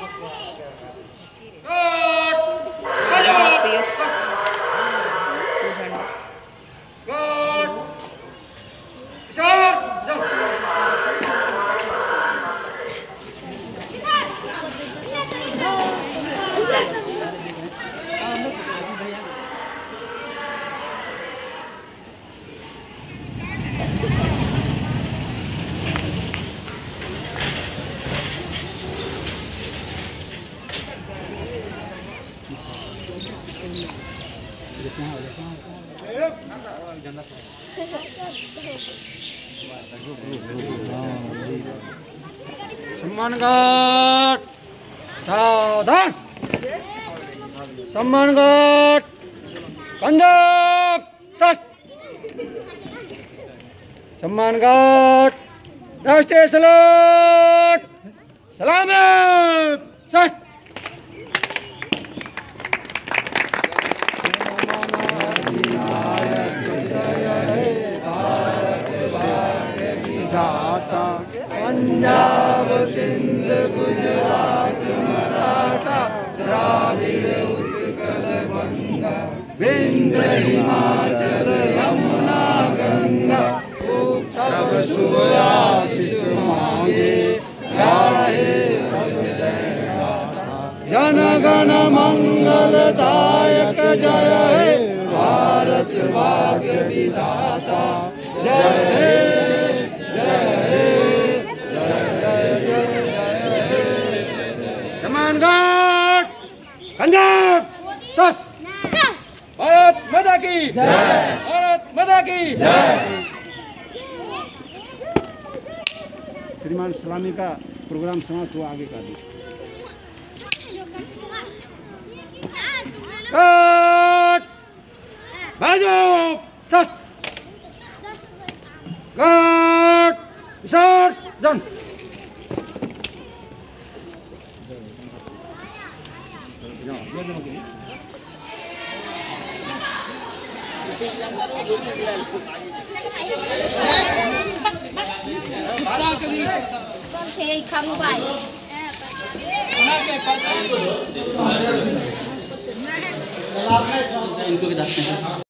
सम्मान घाट सावधान सम्मान घाट कंधप सट सम्मान घाट राष्ट्रीय सलाट सलामत सट पंजाब सिंध गुजरात मराठा द्राविड़ उत्कल बंगा विंध्य हिमाचल यमुना गंगा सब शुभ आशीष मांगे गाहे जन गण मंगलदायक जय हे भारत भाग्य विधाता जय हे घाट पंजाब सत भारत माता की जय भारत माता की जय। श्रीमान सलामी का प्रोग्राम समाप्त हुआ आगे का घाट बाजू सत घाट विसर्जन इनको